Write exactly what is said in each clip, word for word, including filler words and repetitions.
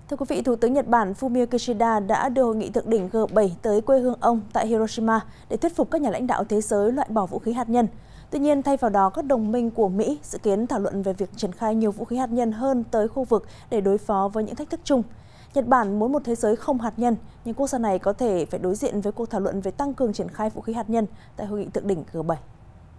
Thưa quý vị, Thủ tướng Nhật Bản Fumio Kishida đã đưa hội nghị thượng đỉnh G bảy tới quê hương ông tại Hiroshima để thuyết phục các nhà lãnh đạo thế giới loại bỏ vũ khí hạt nhân. Tuy nhiên, thay vào đó, các đồng minh của Mỹ dự kiến thảo luận về việc triển khai nhiều vũ khí hạt nhân hơn tới khu vực để đối phó với những thách thức chung. Nhật Bản muốn một thế giới không hạt nhân, nhưng quốc gia này có thể phải đối diện với cuộc thảo luận về tăng cường triển khai vũ khí hạt nhân tại hội nghị thượng đỉnh G bảy.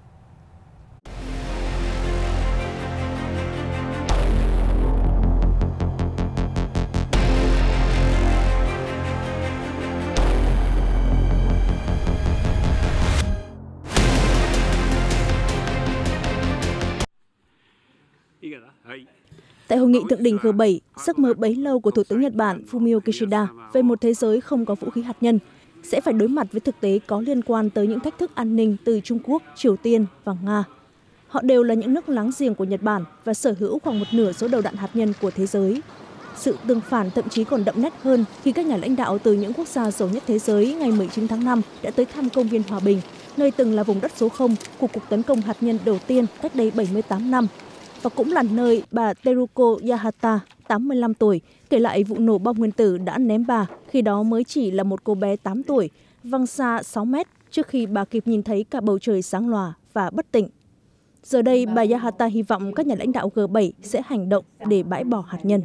Tại hội nghị thượng đỉnh G bảy, giấc mơ bấy lâu của Thủ tướng Nhật Bản Fumio Kishida về một thế giới không có vũ khí hạt nhân sẽ phải đối mặt với thực tế có liên quan tới những thách thức an ninh từ Trung Quốc, Triều Tiên và Nga. Họ đều là những nước láng giềng của Nhật Bản và sở hữu khoảng một nửa số đầu đạn hạt nhân của thế giới. Sự tương phản thậm chí còn đậm nét hơn khi các nhà lãnh đạo từ những quốc gia giàu nhất thế giới ngày mười chín tháng năm đã tới thăm công viên Hòa Bình, nơi từng là vùng đất số không của cuộc tấn công hạt nhân đầu tiên cách đây bảy mươi tám năm. Và cũng là nơi bà Teruko Yahata, tám mươi lăm tuổi, kể lại vụ nổ bom nguyên tử đã ném bà, khi đó mới chỉ là một cô bé tám tuổi, văng xa sáu mét trước khi bà kịp nhìn thấy cả bầu trời sáng lòa và bất tỉnh. Giờ đây, bà Yahata hy vọng các nhà lãnh đạo G bảy sẽ hành động để bãi bỏ hạt nhân.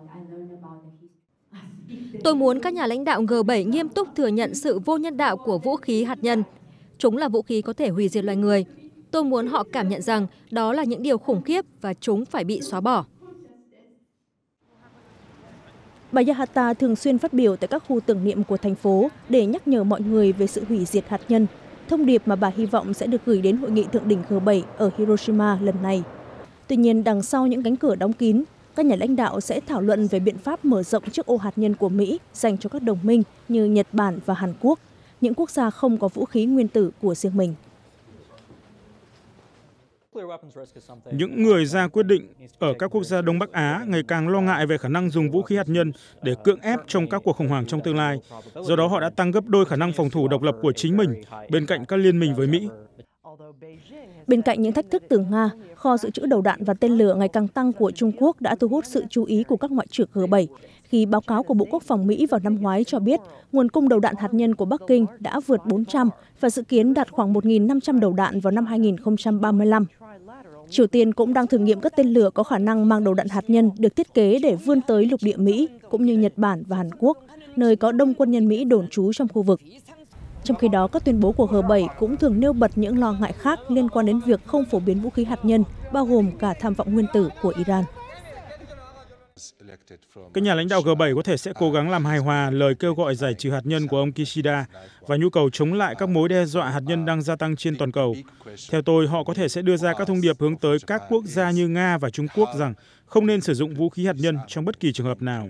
Tôi muốn các nhà lãnh đạo G bảy nghiêm túc thừa nhận sự vô nhân đạo của vũ khí hạt nhân. Chúng là vũ khí có thể hủy diệt loài người. Tôi muốn họ cảm nhận rằng đó là những điều khủng khiếp và chúng phải bị xóa bỏ. Bà Yahata thường xuyên phát biểu tại các khu tưởng niệm của thành phố để nhắc nhở mọi người về sự hủy diệt hạt nhân, thông điệp mà bà hy vọng sẽ được gửi đến hội nghị thượng đỉnh G bảy ở Hiroshima lần này. Tuy nhiên, đằng sau những cánh cửa đóng kín, các nhà lãnh đạo sẽ thảo luận về biện pháp mở rộng chiếc ô hạt nhân của Mỹ dành cho các đồng minh như Nhật Bản và Hàn Quốc, những quốc gia không có vũ khí nguyên tử của riêng mình. Những người ra quyết định ở các quốc gia Đông Bắc Á ngày càng lo ngại về khả năng dùng vũ khí hạt nhân để cưỡng ép trong các cuộc khủng hoảng trong tương lai. Do đó họ đã tăng gấp đôi khả năng phòng thủ độc lập của chính mình bên cạnh các liên minh với Mỹ. Bên cạnh những thách thức từ Nga, kho dự trữ đầu đạn và tên lửa ngày càng tăng của Trung Quốc đã thu hút sự chú ý của các ngoại trưởng G bảy, khi báo cáo của Bộ Quốc phòng Mỹ vào năm ngoái cho biết nguồn cung đầu đạn hạt nhân của Bắc Kinh đã vượt bốn trăm và dự kiến đạt khoảng một nghìn năm trăm đầu đạn vào năm hai nghìn không trăm ba mươi lăm. Triều Tiên cũng đang thử nghiệm các tên lửa có khả năng mang đầu đạn hạt nhân được thiết kế để vươn tới lục địa Mỹ, cũng như Nhật Bản và Hàn Quốc, nơi có đông quân nhân Mỹ đồn trú trong khu vực. Trong khi đó, các tuyên bố của G bảy cũng thường nêu bật những lo ngại khác liên quan đến việc không phổ biến vũ khí hạt nhân, bao gồm cả tham vọng nguyên tử của Iran. Các nhà lãnh đạo G bảy có thể sẽ cố gắng làm hài hòa lời kêu gọi giải trừ hạt nhân của ông Kishida và nhu cầu chống lại các mối đe dọa hạt nhân đang gia tăng trên toàn cầu. Theo tôi, họ có thể sẽ đưa ra các thông điệp hướng tới các quốc gia như Nga và Trung Quốc rằng không nên sử dụng vũ khí hạt nhân trong bất kỳ trường hợp nào.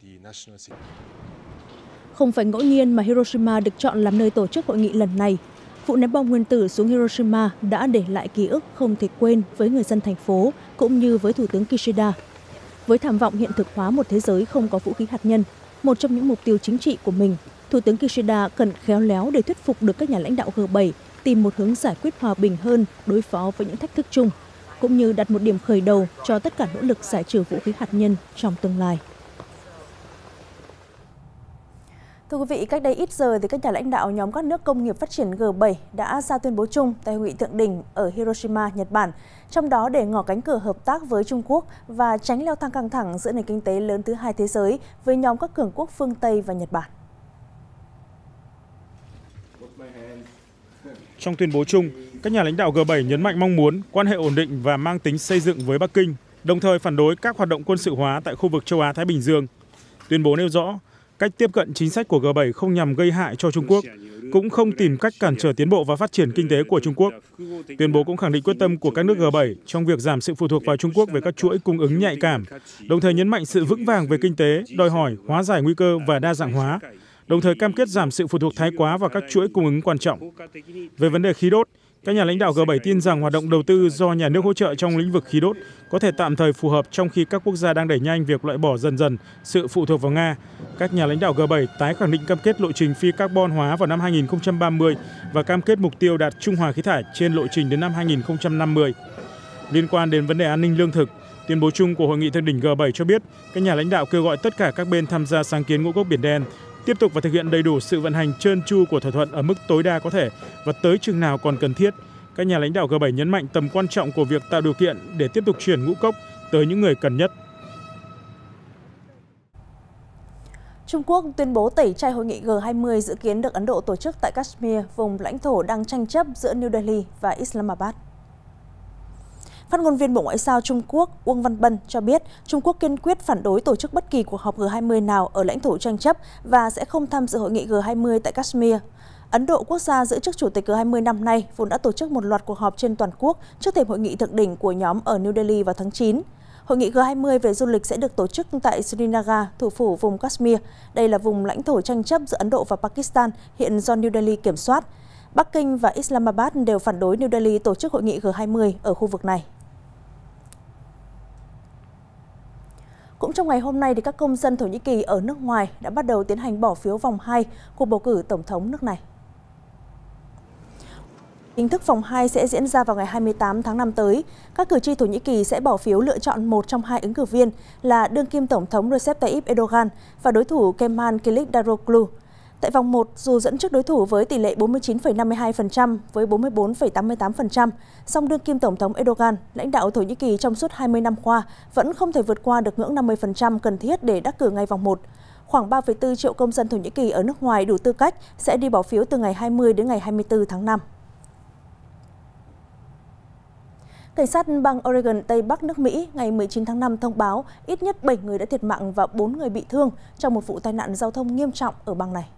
Không phải ngẫu nhiên mà Hiroshima được chọn làm nơi tổ chức hội nghị lần này. Vụ ném bom nguyên tử xuống Hiroshima đã để lại ký ức không thể quên với người dân thành phố cũng như với Thủ tướng Kishida. Với tham vọng hiện thực hóa một thế giới không có vũ khí hạt nhân, một trong những mục tiêu chính trị của mình, Thủ tướng Kishida cần khéo léo để thuyết phục được các nhà lãnh đạo G bảy tìm một hướng giải quyết hòa bình hơn đối phó với những thách thức chung, cũng như đặt một điểm khởi đầu cho tất cả nỗ lực giải trừ vũ khí hạt nhân trong tương lai. Thưa quý vị, cách đây ít giờ thì các nhà lãnh đạo nhóm các nước công nghiệp phát triển G bảy đã ra tuyên bố chung tại hội nghị thượng đỉnh ở Hiroshima, Nhật Bản, trong đó để ngỏ cánh cửa hợp tác với Trung Quốc và tránh leo thang căng thẳng giữa nền kinh tế lớn thứ hai thế giới với nhóm các cường quốc phương Tây và Nhật Bản. Trong tuyên bố chung, các nhà lãnh đạo G bảy nhấn mạnh mong muốn quan hệ ổn định và mang tính xây dựng với Bắc Kinh, đồng thời phản đối các hoạt động quân sự hóa tại khu vực châu Á-Thái Bình Dương. Tuyên bố nêu rõ, cách tiếp cận chính sách của G bảy không nhằm gây hại cho Trung Quốc, cũng không tìm cách cản trở tiến bộ và phát triển kinh tế của Trung Quốc. Tuyên bố cũng khẳng định quyết tâm của các nước G bảy trong việc giảm sự phụ thuộc vào Trung Quốc về các chuỗi cung ứng nhạy cảm, đồng thời nhấn mạnh sự vững vàng về kinh tế, đòi hỏi hóa giải nguy cơ và đa dạng hóa, đồng thời cam kết giảm sự phụ thuộc thái quá vào các chuỗi cung ứng quan trọng. Về vấn đề khí đốt, các nhà lãnh đạo G bảy tin rằng hoạt động đầu tư do nhà nước hỗ trợ trong lĩnh vực khí đốt có thể tạm thời phù hợp trong khi các quốc gia đang đẩy nhanh việc loại bỏ dần dần sự phụ thuộc vào Nga. Các nhà lãnh đạo G bảy tái khẳng định cam kết lộ trình phi carbon hóa vào năm hai nghìn không trăm ba mươi và cam kết mục tiêu đạt trung hòa khí thải trên lộ trình đến năm hai nghìn không trăm năm mươi. Liên quan đến vấn đề an ninh lương thực, Tuyên bố chung của Hội nghị thượng đỉnh G bảy cho biết, các nhà lãnh đạo kêu gọi tất cả các bên tham gia sáng kiến ngũ cốc Biển Đen tiếp tục và thực hiện đầy đủ sự vận hành trơn tru của thỏa thuận ở mức tối đa có thể và tới chừng nào còn cần thiết. Các nhà lãnh đạo G bảy nhấn mạnh tầm quan trọng của việc tạo điều kiện để tiếp tục chuyển ngũ cốc tới những người cần nhất. Trung Quốc tuyên bố tẩy chay hội nghị G hai mươi dự kiến được Ấn Độ tổ chức tại Kashmir, vùng lãnh thổ đang tranh chấp giữa New Delhi và Islamabad. Phát ngôn viên Bộ Ngoại giao Trung Quốc Uông Văn Bân cho biết Trung Quốc kiên quyết phản đối tổ chức bất kỳ cuộc họp G hai mươi nào ở lãnh thổ tranh chấp và sẽ không tham dự hội nghị G hai mươi tại Kashmir. Ấn Độ, quốc gia giữ chức chủ tịch G hai mươi năm nay, vốn đã tổ chức một loạt cuộc họp trên toàn quốc trước thềm hội nghị thượng đỉnh của nhóm ở New Delhi vào tháng chín. Hội nghị G hai mươi về du lịch sẽ được tổ chức tại Srinagar, thủ phủ vùng Kashmir. Đây là vùng lãnh thổ tranh chấp giữa Ấn Độ và Pakistan, hiện do New Delhi kiểm soát. Bắc Kinh và Islamabad đều phản đối New Delhi tổ chức hội nghị G hai mươi ở khu vực này. Cũng trong ngày hôm nay, thì các công dân Thổ Nhĩ Kỳ ở nước ngoài đã bắt đầu tiến hành bỏ phiếu vòng hai cuộc bầu cử tổng thống nước này. Hình thức vòng hai sẽ diễn ra vào ngày hai mươi tám tháng năm tới. Các cử tri Thổ Nhĩ Kỳ sẽ bỏ phiếu lựa chọn một trong hai ứng cử viên là đương kim Tổng thống Recep Tayyip Erdogan và đối thủ Kemal Kılıçdaroğlu. Tại vòng một, dù dẫn trước đối thủ với tỷ lệ bốn mươi chín phẩy năm mươi hai phần trăm với bốn mươi bốn phẩy tám mươi tám phần trăm, song đương kim Tổng thống Erdogan, lãnh đạo Thổ Nhĩ Kỳ trong suốt hai mươi năm qua, vẫn không thể vượt qua được ngưỡng năm mươi phần trăm cần thiết để đắc cử ngay vòng một. Khoảng ba phẩy bốn triệu công dân Thổ Nhĩ Kỳ ở nước ngoài đủ tư cách sẽ đi bỏ phiếu từ ngày hai mươi đến ngày hai mươi tư tháng năm. Cảnh sát bang Oregon, Tây Bắc nước Mỹ ngày mười chín tháng năm thông báo ít nhất bảy người đã thiệt mạng và bốn người bị thương trong một vụ tai nạn giao thông nghiêm trọng ở bang này.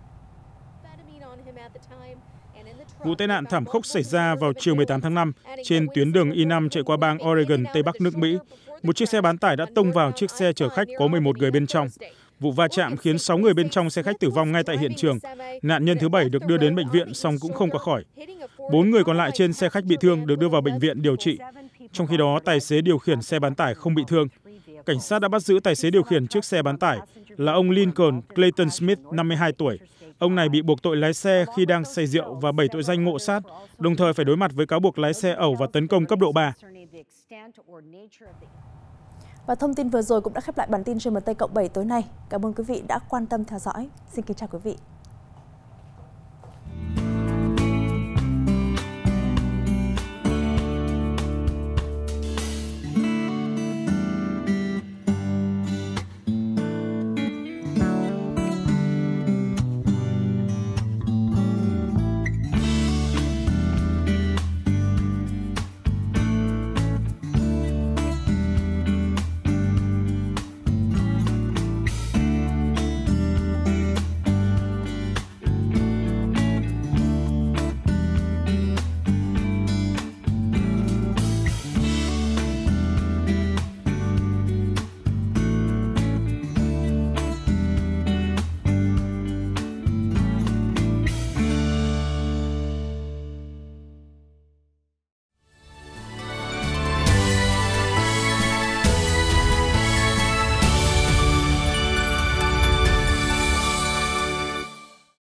Vụ tai nạn thảm khốc xảy ra vào chiều mười tám tháng năm trên tuyến đường I năm chạy qua bang Oregon, Tây Bắc nước Mỹ. Một chiếc xe bán tải đã tông vào chiếc xe chở khách có mười một người bên trong. Vụ va chạm khiến sáu người bên trong xe khách tử vong ngay tại hiện trường. Nạn nhân thứ bảy được đưa đến bệnh viện song cũng không qua khỏi. Bốn người còn lại trên xe khách bị thương được đưa vào bệnh viện điều trị. Trong khi đó, tài xế điều khiển xe bán tải không bị thương. Cảnh sát đã bắt giữ tài xế điều khiển chiếc xe bán tải là ông Lincoln Clayton Smith, năm mươi hai tuổi. Ông này bị buộc tội lái xe khi đang say rượu và bảy tội danh ngộ sát, đồng thời phải đối mặt với cáo buộc lái xe ẩu và tấn công cấp độ ba. Và thông tin vừa rồi cũng đã khép lại bản tin giê em tê cộng bảy tối nay. Cảm ơn quý vị đã quan tâm theo dõi. Xin kính chào quý vị.